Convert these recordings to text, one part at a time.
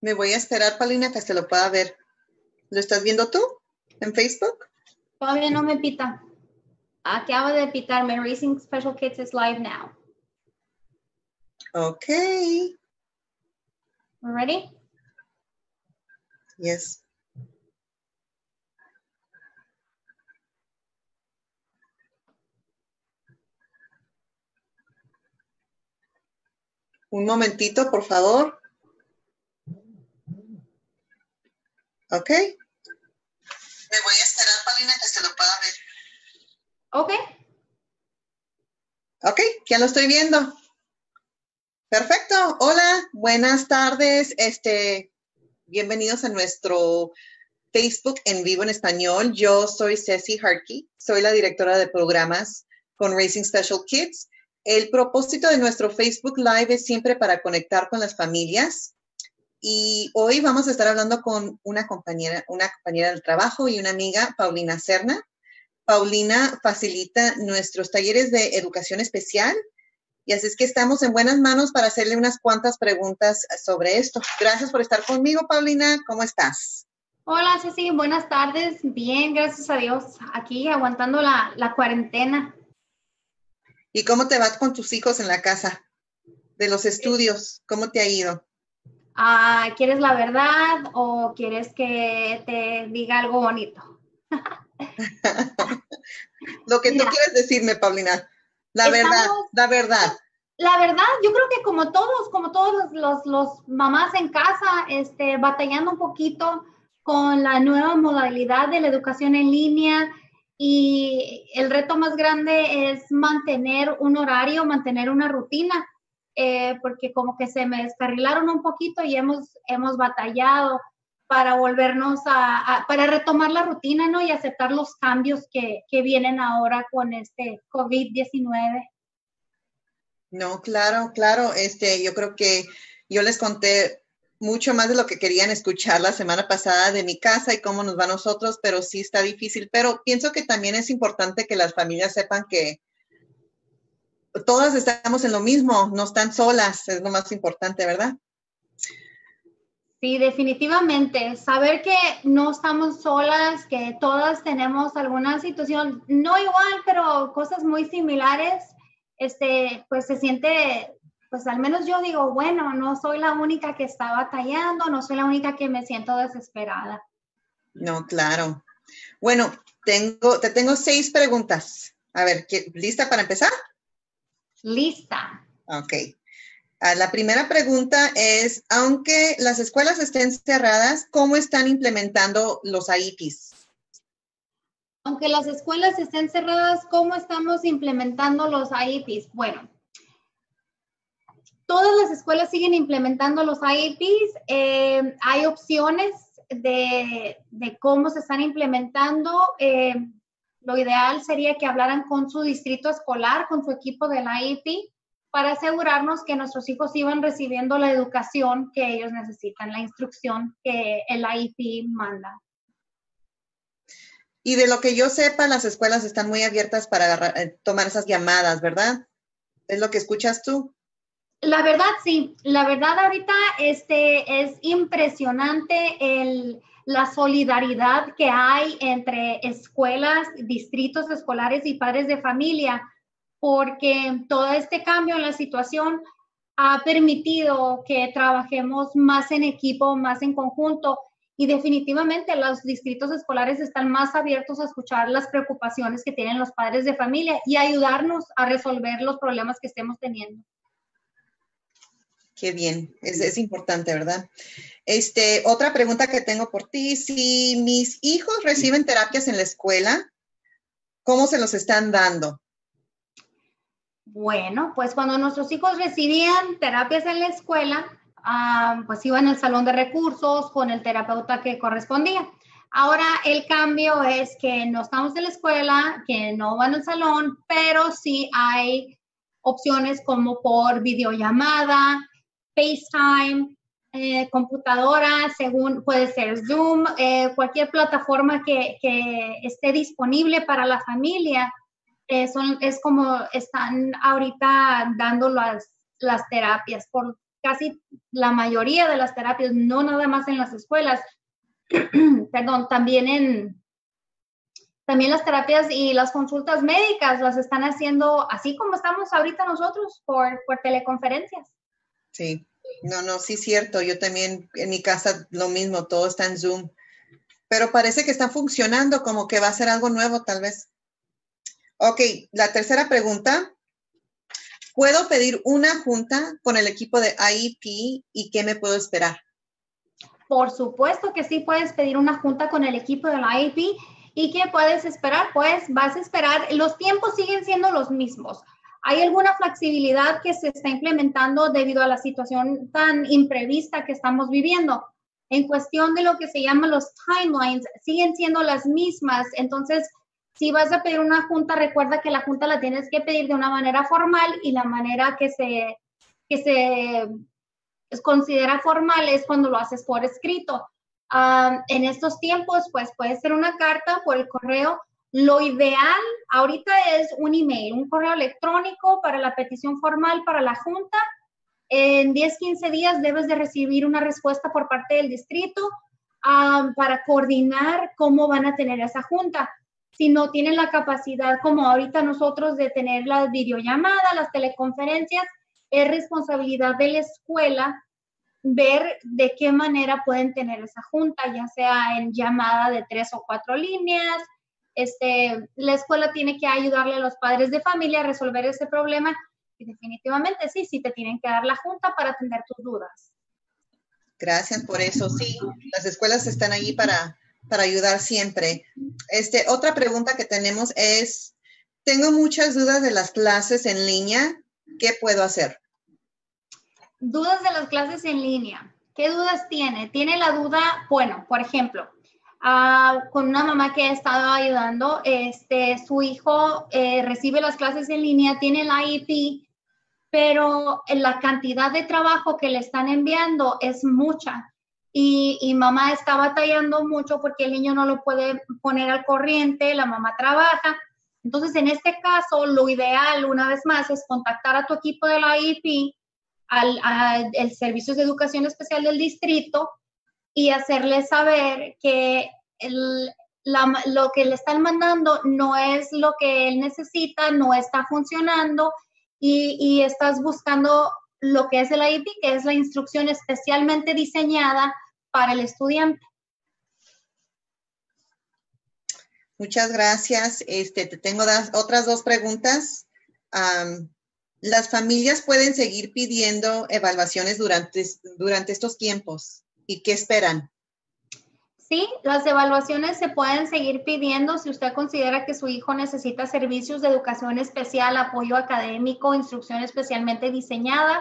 Me voy a esperar, Paulina, que se lo pueda ver. ¿Lo estás viendo tú en Facebook? Todavía no me pita. Acaba de pitarme. Raising Special Kids is live now. Okay. We're ready? Yes. Un momentito, por favor. Ok. Me voy a esperar, Paulina, que se lo pueda ver. Ok. Ok, ya lo estoy viendo. Perfecto. Hola, buenas tardes. Bienvenidos a nuestro Facebook en vivo en español. Yo soy Ceci Harkey, soy la directora de programas con Raising Special Kids. El propósito de nuestro Facebook Live es siempre para conectar con las familias. Y hoy vamos a estar hablando con una compañera del trabajo y una amiga, Paulina Serna. Paulina facilita nuestros talleres de educación especial y así es que estamos en buenas manos para hacerle unas cuantas preguntas sobre esto. Gracias por estar conmigo, Paulina. ¿Cómo estás? Hola, Ceci. Buenas tardes. Bien, gracias a Dios. Aquí aguantando la cuarentena. ¿Y cómo te va con tus hijos en la casa? De los estudios, ¿cómo te ha ido? ¿Quieres la verdad o quieres que te diga algo bonito? Lo que Mira, tú quieres decirme, Paulina. La verdad. La verdad, yo creo que como todos los mamás en casa, batallando un poquito con la nueva modalidad de la educación en línea, y el reto más grande es mantener un horario, mantener una rutina, porque como que se me descarrilaron un poquito y hemos batallado para volvernos para retomar la rutina, ¿no? Y aceptar los cambios que vienen ahora con este COVID-19. No, claro. Yo creo que yo les conté mucho más de lo que querían escuchar la semana pasada de mi casa y cómo nos va a nosotros, pero sí está difícil. Pero pienso que también es importante que las familias sepan que todas estamos en lo mismo, no están solas, es lo más importante, ¿verdad? Sí, definitivamente. Saber que no estamos solas, que todas tenemos alguna situación, no igual, pero cosas muy similares, pues se siente, pues al menos yo digo, bueno, no soy la única que está batallando, no soy la única que me siento desesperada. No, claro. Bueno, te tengo 6 preguntas. A ver, ¿lista para empezar? Lista. Ok. La primera pregunta es, aunque las escuelas estén cerradas, ¿cómo están implementando los IEPs? Aunque las escuelas estén cerradas, ¿cómo estamos implementando los IEPs? Bueno, todas las escuelas siguen implementando los IEPs. Hay opciones de cómo se están implementando. Lo ideal sería que hablaran con su distrito escolar, con su equipo del IEP, para asegurarnos que nuestros hijos iban recibiendo la educación que ellos necesitan, la instrucción que el IEP manda. Y de lo que yo sepa, las escuelas están muy abiertas para tomar esas llamadas, ¿verdad? ¿Es lo que escuchas tú? La verdad, sí. La verdad, ahorita es impresionante la solidaridad que hay entre escuelas, distritos escolares y padres de familia, porque todo este cambio en la situación ha permitido que trabajemos más en equipo, más en conjunto, y definitivamente los distritos escolares están más abiertos a escuchar las preocupaciones que tienen los padres de familia y ayudarnos a resolver los problemas que estemos teniendo. Qué bien, es importante, ¿verdad? Otra pregunta que tengo por ti, si mis hijos reciben terapias en la escuela, ¿cómo se los están dando? Bueno, pues cuando nuestros hijos recibían terapias en la escuela, pues iban al salón de recursos con el terapeuta que correspondía. Ahora el cambio es que no estamos en la escuela, que no van al salón, pero sí hay opciones como por videollamada, FaceTime, computadora, según puede ser Zoom, cualquier plataforma que esté disponible para la familia. Es como están ahorita dando las terapias. casi la mayoría de las terapias, no nada más en las escuelas, perdón, también las terapias y las consultas médicas las están haciendo así como estamos ahorita nosotros por teleconferencias. Sí, no, sí es cierto. Yo también en mi casa lo mismo, todo está en Zoom. Pero parece que está funcionando, como que va a ser algo nuevo tal vez. Ok, la tercera pregunta. ¿Puedo pedir una junta con el equipo de IEP y qué me puedo esperar? Por supuesto que sí puedes pedir una junta con el equipo del IEP. ¿Y qué puedes esperar? Pues vas a esperar, los tiempos siguen siendo los mismos. ¿Hay alguna flexibilidad que se está implementando debido a la situación tan imprevista que estamos viviendo? En cuestión de lo que se llama los timelines, siguen siendo las mismas. Entonces, si vas a pedir una junta, recuerda que la junta la tienes que pedir de una manera formal y la manera que se considera formal es cuando lo haces por escrito. En estos tiempos, pues puede ser una carta por el correo. Lo ideal ahorita es un email, un correo electrónico para la petición formal para la junta. En 10, 15 días debes de recibir una respuesta por parte del distrito para coordinar cómo van a tener esa junta. Si no tienen la capacidad como ahorita nosotros de tener la videollamada, las teleconferencias, es responsabilidad de la escuela ver de qué manera pueden tener esa junta, ya sea en llamada de 3 o 4 líneas. La escuela tiene que ayudarle a los padres de familia a resolver ese problema y definitivamente sí te tienen que dar la junta para atender tus dudas. Gracias por eso. Sí, las escuelas están ahí para ayudar siempre. Otra pregunta que tenemos es, tengo muchas dudas de las clases en línea, ¿qué puedo hacer? Dudas de las clases en línea. ¿Qué dudas tiene? Tiene la duda, bueno, por ejemplo, con una mamá que he estado ayudando, su hijo recibe las clases en línea, tiene el IEP, pero la cantidad de trabajo que le están enviando es mucha. Y mamá está batallando mucho porque el niño no lo puede poner al corriente, la mamá trabaja. Entonces, en este caso, lo ideal, una vez más, es contactar a tu equipo de la IEP, al Servicio de Educación Especial del distrito y hacerle saber que lo que le están mandando no es lo que él necesita, no está funcionando y estás buscando lo que es el IEP, que es la instrucción especialmente diseñada para el estudiante. Muchas gracias. Te tengo otras 2 preguntas. ¿Las familias pueden seguir pidiendo evaluaciones durante estos tiempos? ¿Y qué esperan? Sí, las evaluaciones se pueden seguir pidiendo si usted considera que su hijo necesita servicios de educación especial, apoyo académico, instrucción especialmente diseñada.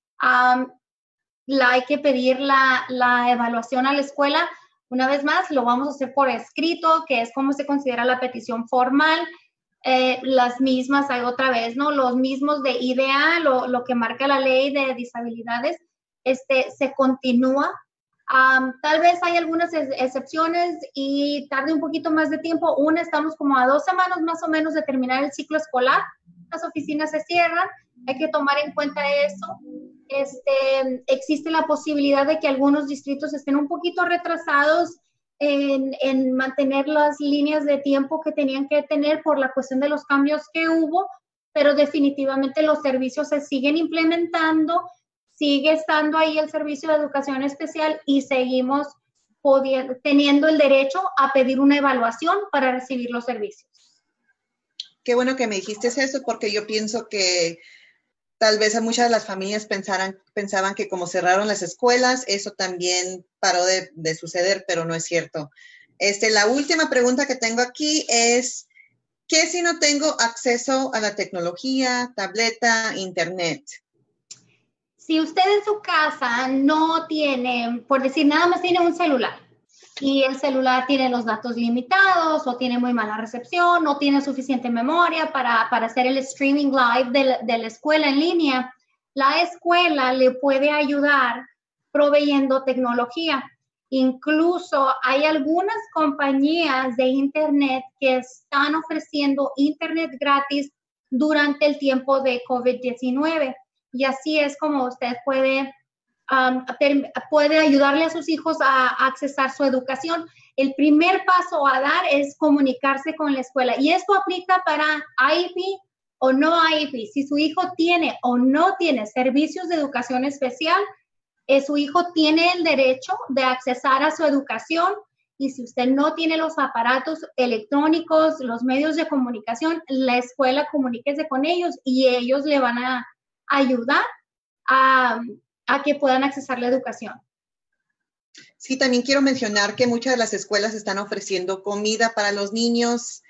Hay que pedir la evaluación a la escuela. Una vez más, lo vamos a hacer por escrito, que es como se considera la petición formal. Las mismas, hay otra vez, ¿no? Los mismos de IDEA, lo que marca la ley de disabilidades, se continúa. Tal vez hay algunas excepciones y tarde un poquito más de tiempo. Estamos como a 2 semanas más o menos de terminar el ciclo escolar. Las oficinas se cierran, hay que tomar en cuenta eso. Existe la posibilidad de que algunos distritos estén un poquito retrasados en mantener las líneas de tiempo que tenían que tener por la cuestión de los cambios que hubo, pero definitivamente los servicios se siguen implementando, sigue estando ahí el servicio de educación especial y seguimos teniendo el derecho a pedir una evaluación para recibir los servicios. Qué bueno que me dijiste eso, porque yo pienso que tal vez a muchas de las familias pensaban que como cerraron las escuelas, eso también paró de suceder, pero no es cierto. La última pregunta que tengo aquí es, ¿qué si no tengo acceso a la tecnología, tableta, internet? Si usted en su casa no tiene, por decir, nada más tiene un celular y el celular tiene los datos limitados o tiene muy mala recepción, no tiene suficiente memoria para hacer el streaming live de la escuela en línea, la escuela le puede ayudar proveyendo tecnología. Incluso hay algunas compañías de internet que están ofreciendo internet gratis durante el tiempo de COVID-19. Y así es como usted puede puede ayudarle a sus hijos a accesar su educación. El primer paso a dar es comunicarse con la escuela y esto aplica para IEP o no IEP. Si su hijo tiene o no tiene servicios de educación especial, su hijo tiene el derecho de accesar a su educación y si usted no tiene los aparatos electrónicos, los medios de comunicación, la escuela comuníquese con ellos y ellos le van a ayudar a que puedan accesar la educación. Sí, también quiero mencionar que muchas de las escuelas están ofreciendo comida para los niños.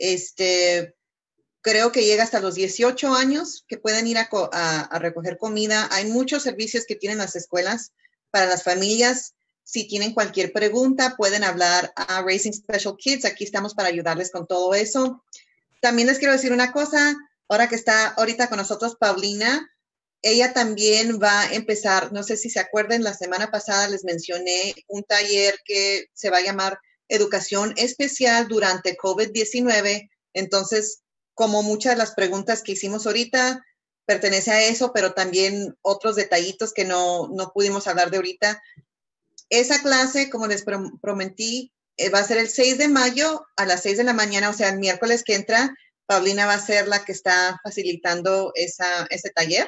Creo que llega hasta los 18 años que pueden ir a recoger comida. Hay muchos servicios que tienen las escuelas para las familias. Si tienen cualquier pregunta, pueden hablar a Raising Special Kids. Aquí estamos para ayudarles con todo eso. También les quiero decir una cosa. Ahora que está ahorita con nosotros Paulina, ella también va a empezar, no sé si se acuerdan, la semana pasada les mencioné un taller que se va a llamar Educación Especial durante COVID-19. Entonces, como muchas de las preguntas que hicimos ahorita pertenece a eso, pero también otros detallitos que no pudimos hablar de ahorita. Esa clase, como les prometí, va a ser el 6 de mayo a las 6 de la mañana, o sea, el miércoles que entra. Paulina va a ser la que está facilitando ese taller.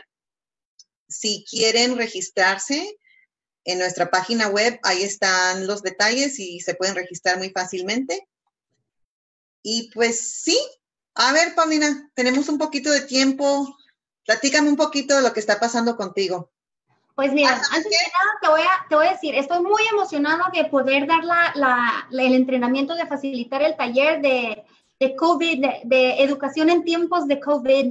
Si quieren registrarse en nuestra página web, ahí están los detalles y se pueden registrar muy fácilmente. Y pues sí, a ver, Paulina, tenemos un poquito de tiempo. Platícame un poquito de lo que está pasando contigo. Pues mira, antes de nada te voy a decir, estoy muy emocionada de poder dar el entrenamiento de facilitar el taller de COVID, de educación en tiempos de COVID,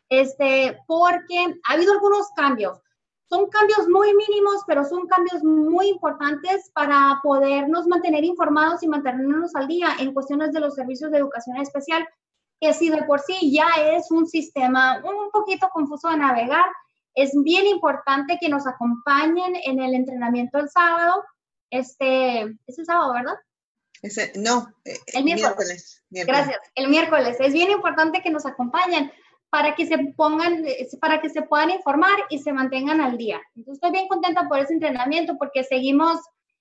porque ha habido algunos cambios. Son cambios muy mínimos, pero son cambios muy importantes para podernos mantener informados y mantenernos al día en cuestiones de los servicios de educación especial, que si de por sí ya es un sistema un poquito confuso de navegar, es bien importante que nos acompañen en el entrenamiento el sábado. Es el sábado, ¿verdad? No, el miércoles. Gracias. El miércoles. Es bien importante que nos acompañen para que se puedan informar y se mantengan al día. Entonces, estoy bien contenta por ese entrenamiento porque seguimos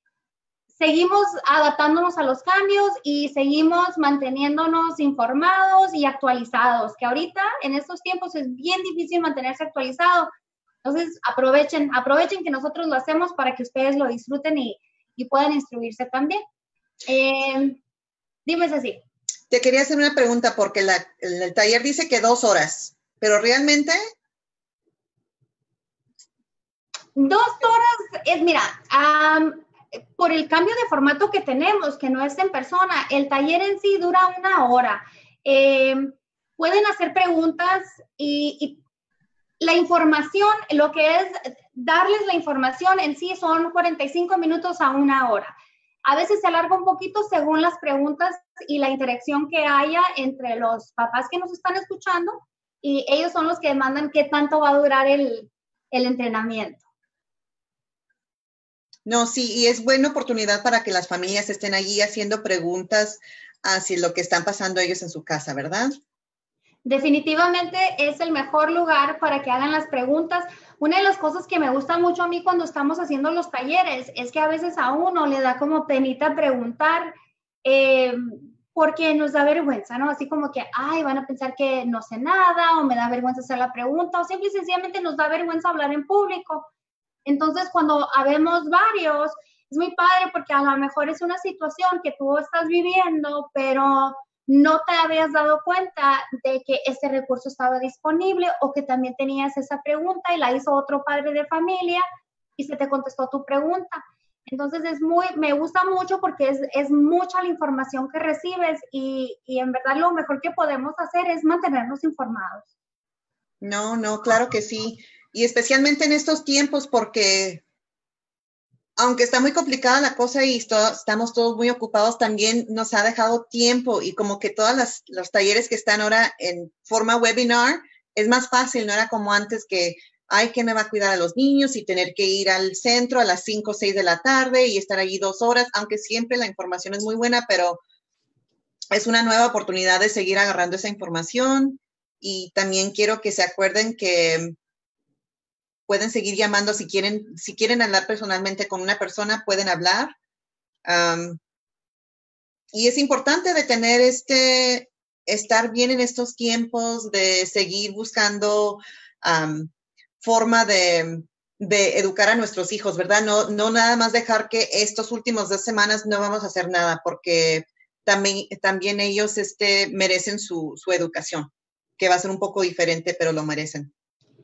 adaptándonos a los cambios y seguimos manteniéndonos informados y actualizados, que ahorita en estos tiempos es bien difícil mantenerse actualizado. Entonces, aprovechen que nosotros lo hacemos para que ustedes lo disfruten y puedan instruirse también. Dime, Ceci. Te quería hacer una pregunta porque el taller dice que 2 horas, pero realmente... 2 horas mira, por el cambio de formato que tenemos, que no es en persona, el taller en sí dura 1 hora. Pueden hacer preguntas y la información, lo que es darles la información en sí son 45 minutos a 1 hora. A veces se alarga un poquito según las preguntas y la interacción que haya entre los papás que nos están escuchando y ellos son los que mandan qué tanto va a durar el entrenamiento. No, sí, y es buena oportunidad para que las familias estén allí haciendo preguntas hacia lo que están pasando ellos en su casa, ¿verdad? Definitivamente es el mejor lugar para que hagan las preguntas. Una de las cosas que me gusta mucho a mí cuando estamos haciendo los talleres es que a veces a uno le da como penita preguntar porque nos da vergüenza, ¿no? Así como que, ay, van a pensar que no sé nada o me da vergüenza hacer la pregunta o simple y sencillamente nos da vergüenza hablar en público. Entonces, cuando habemos varios, es muy padre porque a lo mejor es una situación que tú estás viviendo, pero no te habías dado cuenta de que ese recurso estaba disponible o que también tenías esa pregunta y la hizo otro padre de familia y se te contestó tu pregunta. Entonces me gusta mucho porque es mucha la información que recibes y en verdad lo mejor que podemos hacer es mantenernos informados. No, claro que sí. Y especialmente en estos tiempos porque aunque está muy complicada la cosa y estamos todos muy ocupados, también nos ha dejado tiempo y como que todos los talleres que están ahora en forma webinar, es más fácil, no era como antes que, ay, ¿quién me va a cuidar a los niños? Y tener que ir al centro a las 5 o 6 de la tarde y estar allí 2 horas, aunque siempre la información es muy buena, pero es una nueva oportunidad de seguir agarrando esa información y también quiero que se acuerden que pueden seguir llamando si quieren hablar personalmente con una persona, pueden hablar. Y es importante de tener estar bien en estos tiempos, de seguir buscando forma de educar a nuestros hijos, ¿verdad? No nada más dejar que estos últimos 2 semanas no vamos a hacer nada, porque también ellos merecen su educación, que va a ser un poco diferente, pero lo merecen.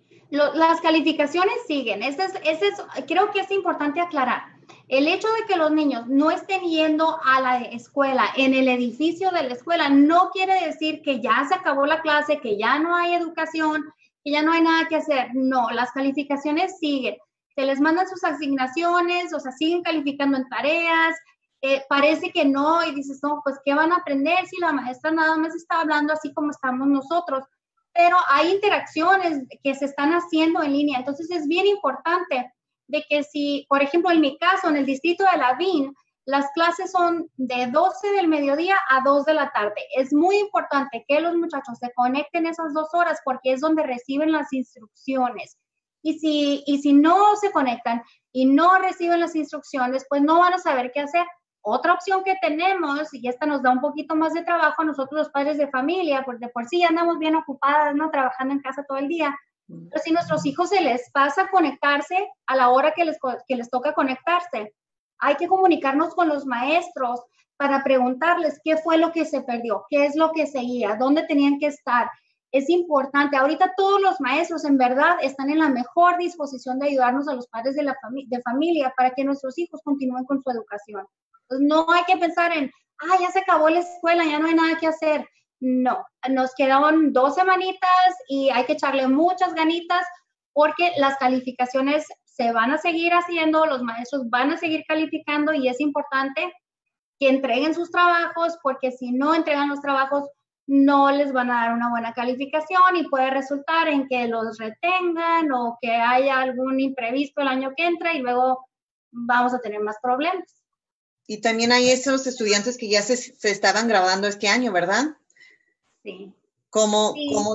Las calificaciones siguen. Creo que es importante aclarar. El hecho de que los niños no estén yendo a la escuela, en el edificio de la escuela, no quiere decir que ya se acabó la clase, que ya no hay educación, que ya no hay nada que hacer. No, las calificaciones siguen. Se les mandan sus asignaciones, o sea, siguen calificando en tareas. Parece que no, y dices, no, pues, ¿qué van a aprender si la maestra nada más está hablando así como estamos nosotros? Pero hay interacciones que se están haciendo en línea. Entonces, es bien importante de que si, por ejemplo, en mi caso, en el distrito de Lavín, las clases son de 12 del mediodía a 2 de la tarde. Es muy importante que los muchachos se conecten esas 2 horas porque es donde reciben las instrucciones. Y si no se conectan y no reciben las instrucciones, pues no van a saber qué hacer. Otra opción que tenemos, y esta nos da un poquito más de trabajo a nosotros los padres de familia, porque de por sí andamos bien ocupadas, ¿no? Trabajando en casa todo el día. Pero si a nuestros hijos se les pasa conectarse a la hora que les toca conectarse, hay que comunicarnos con los maestros para preguntarles qué fue lo que se perdió, qué es lo que seguía, dónde tenían que estar. Es importante. Ahorita todos los maestros en verdad están en la mejor disposición de ayudarnos a los padres de familia para que nuestros hijos continúen con su educación. Entonces, no hay que pensar en, ya se acabó la escuela, ya no hay nada que hacer. No, nos quedaron 2 semanitas y hay que echarle muchas ganitas porque las calificaciones se van a seguir haciendo, los maestros van a seguir calificando y es importante que entreguen sus trabajos porque si no entregan los trabajos no les van a dar una buena calificación y puede resultar en que los retengan o que haya algún imprevisto el año que entra y luego vamos a tener más problemas. Y también hay esos estudiantes que ya se estaban graduando este año, ¿verdad? Sí. ¿Cómo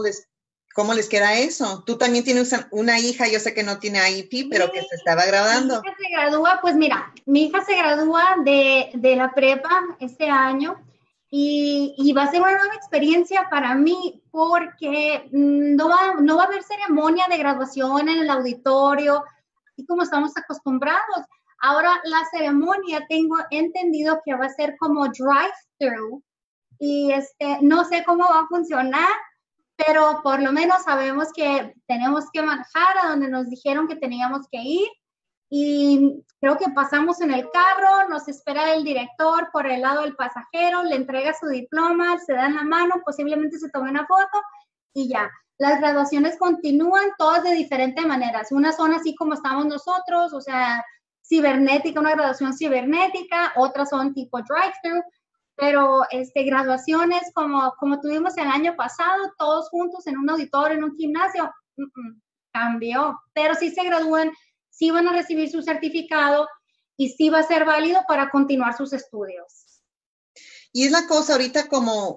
les queda eso? Tú también tienes una hija, yo sé que no tiene IEP, pero que se estaba graduando. Mi hija se gradúa, pues mira, mi hija se gradúa de la prepa este año y va a ser una nueva experiencia para mí porque no va a haber ceremonia de graduación en el auditorio, así como estamos acostumbrados. Ahora la ceremonia tengo entendido que va a ser como drive-thru y no sé cómo va a funcionar, pero por lo menos sabemos que tenemos que manejar a donde nos dijeron que teníamos que ir y creo que pasamos en el carro, nos espera el director por el lado del pasajero, le entrega su diploma, se dan la mano, posiblemente se tome una foto y ya. Las graduaciones continúan todas de diferentes maneras. Unas son así como estamos nosotros, o sea, cibernética, una graduación cibernética, otras son tipo drive-thru, pero graduaciones como tuvimos el año pasado, todos juntos en un auditorio, en un gimnasio, cambió, pero sí se gradúan, sí van a recibir su certificado y sí va a ser válido para continuar sus estudios. Y es la cosa ahorita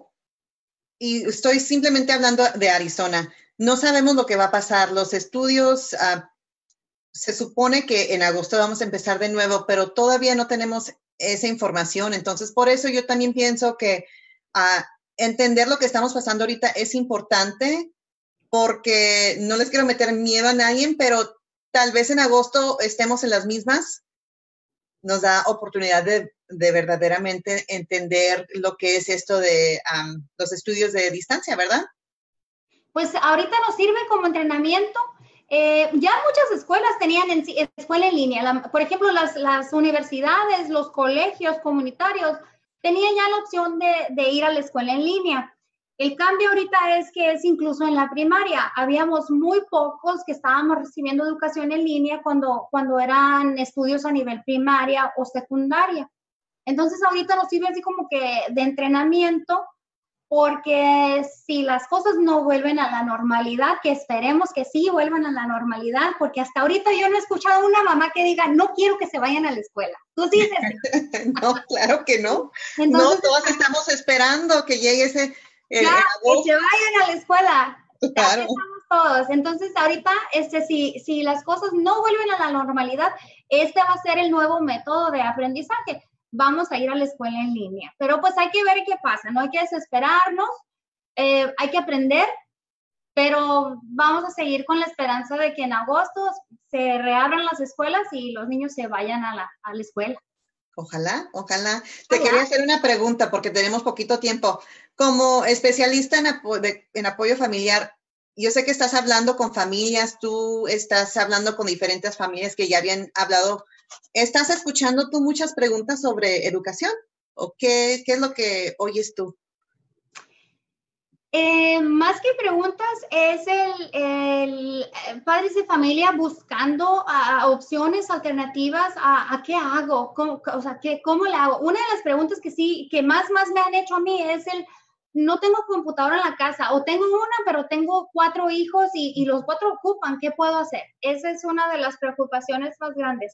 y estoy simplemente hablando de Arizona, no sabemos lo que va a pasar, los estudios se supone que en agosto vamos a empezar de nuevo, pero todavía no tenemos esa información. Entonces, por eso yo también pienso que entender lo que estamos pasando ahorita es importante porque no les quiero meter miedo a nadie, pero tal vez en agosto estemos en las mismas. Nos da oportunidad de verdaderamente entender lo que es esto de los estudios de distancia, ¿verdad? Pues ahorita nos sirve como entrenamiento. Ya muchas escuelas tenían escuela en línea. Por ejemplo, las universidades, los colegios comunitarios tenían ya la opción de ir a la escuela en línea. El cambio ahorita es que es incluso en la primaria. Habíamos muy pocos que estábamos recibiendo educación en línea cuando eran estudios a nivel primaria o secundaria. Entonces ahorita nos sirve así como que de entrenamiento porque si las cosas no vuelven a la normalidad, que esperemos que sí vuelvan a la normalidad, porque hasta ahorita yo no he escuchado a una mamá que diga, no quiero que se vayan a la escuela. ¿Tú sí dices? No, claro que no. Entonces, no, todos estamos esperando que llegue ese... que se vayan a la escuela. Claro. Ya estamos todos. Entonces, ahorita, si las cosas no vuelven a la normalidad, este va a ser el nuevo método de aprendizaje. Vamos a ir a la escuela en línea. Pero pues hay que ver qué pasa, no hay que desesperarnos, hay que aprender, pero vamos a seguir con la esperanza de que en agosto se reabran las escuelas y los niños se vayan a la escuela. Ojalá, ojalá. Te quería hacer una pregunta porque tenemos poquito tiempo. Como especialista en apoyo familiar, yo sé que estás hablando con familias, tú estás hablando con diferentes familias que ya habían hablado. ¿Estás escuchando tú muchas preguntas sobre educación? ¿O qué es lo que oyes tú? Más que preguntas, es el padres de familia buscando opciones alternativas a qué hago, cómo le hago. Una de las preguntas que más me han hecho a mí es no tengo computadora en la casa, o tengo una, pero tengo 4 hijos y los 4 ocupan, ¿qué puedo hacer? Esa es una de las preocupaciones más grandes.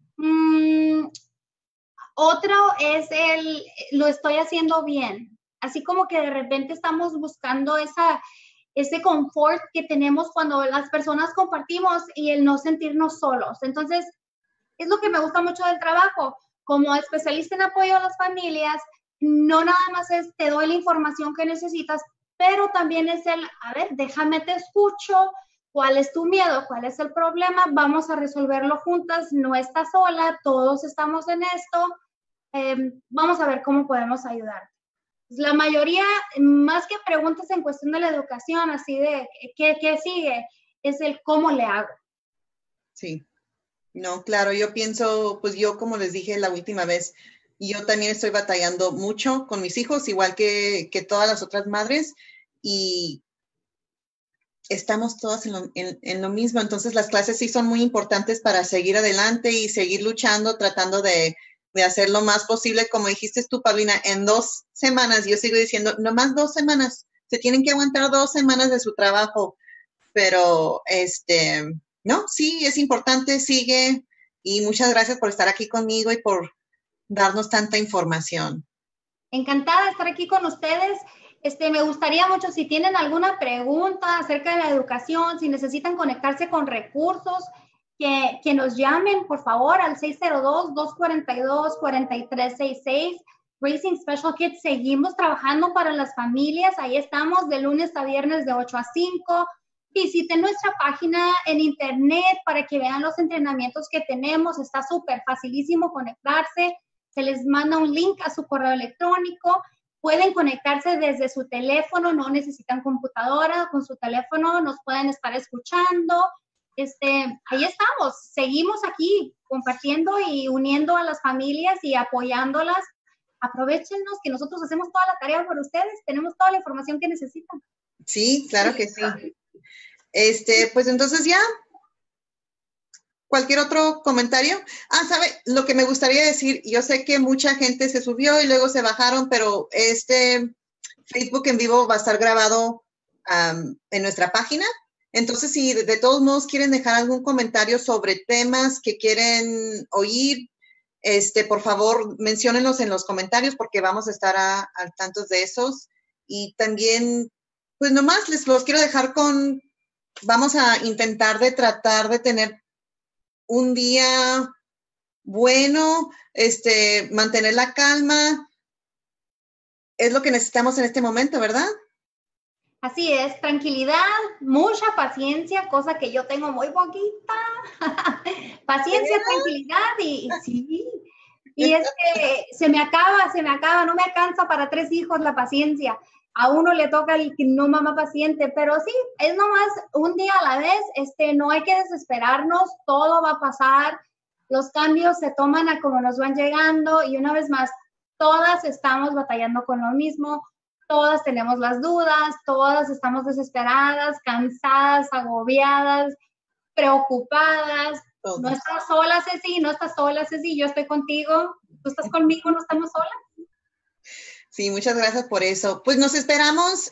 Otro es lo estoy haciendo bien. Así como que de repente estamos buscando ese confort que tenemos cuando las personas compartimos y el no sentirnos solos. Entonces, es lo que me gusta mucho del trabajo. Como especialista en apoyo a las familias, no nada más te doy la información que necesitas, pero también es a ver, déjame te escucho, ¿cuál es tu miedo? ¿Cuál es el problema? Vamos a resolverlo juntas, no estás sola, todos estamos en esto, vamos a ver cómo podemos ayudar. La mayoría, más que preguntas en cuestión de la educación, así de qué sigue, es el cómo le hago. Sí, no, claro, yo pienso, pues yo como les dije la última vez, yo también estoy batallando mucho con mis hijos, igual que todas las otras madres, y estamos todas en lo mismo. Entonces las clases sí son muy importantes para seguir adelante y seguir luchando, tratando de hacer lo más posible, como dijiste tú, Paulina, en 2 semanas. Yo sigo diciendo, nomás 2 semanas, se tienen que aguantar 2 semanas de su trabajo, pero no, sí, es importante, sigue, y muchas gracias por estar aquí conmigo y por darnos tanta información. Encantada de estar aquí con ustedes. Me gustaría mucho, si tienen alguna pregunta acerca de la educación, si necesitan conectarse con recursos, que nos llamen, por favor, al 602-242-4366. Raising Special Kids, seguimos trabajando para las familias. Ahí estamos de lunes a viernes de 8 a 5. Visiten nuestra página en internet para que vean los entrenamientos que tenemos. Está súper facilísimo conectarse. Se les manda un link a su correo electrónico. Pueden conectarse desde su teléfono, no necesitan computadora, con su teléfono nos pueden estar escuchando. Ahí estamos, seguimos aquí compartiendo y uniendo a las familias y apoyándolas. Aprovéchennos que nosotros hacemos toda la tarea por ustedes, tenemos toda la información que necesitan. Sí, claro que sí. Pues entonces ya, ¿cualquier otro comentario? ¿Sabe? Lo que me gustaría decir, yo sé que mucha gente se subió y luego se bajaron, pero Facebook en vivo va a estar grabado en nuestra página. Entonces, si de todos modos quieren dejar algún comentario sobre temas que quieren oír, por favor, menciónenlos en los comentarios porque vamos a estar al tanto de esos. Y también, pues nomás los quiero dejar vamos a intentar de tratar de tener un día bueno, mantener la calma, es lo que necesitamos en este momento, ¿verdad? Así es, tranquilidad, mucha paciencia, cosa que yo tengo muy poquita. Paciencia, tranquilidad y sí. Y es que se me acaba, no me alcanza para 3 hijos la paciencia. A uno le toca el no mamá paciente, pero sí, es nomás un día a la vez, no hay que desesperarnos, todo va a pasar, los cambios se toman a como nos van llegando y una vez más, todas estamos batallando con lo mismo, todas tenemos las dudas, todas estamos desesperadas, cansadas, agobiadas, preocupadas. Todos. No estás sola, Ceci, no estás sola, Ceci, yo estoy contigo, tú estás conmigo, no estamos solas. Sí, muchas gracias por eso. Pues nos esperamos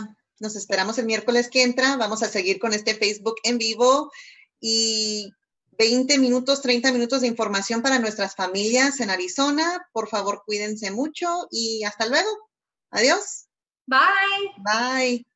el miércoles que entra. Vamos a seguir con este Facebook en vivo y 20 minutos, 30 minutos de información para nuestras familias en Arizona. Por favor, cuídense mucho y hasta luego. Adiós. Bye. Bye.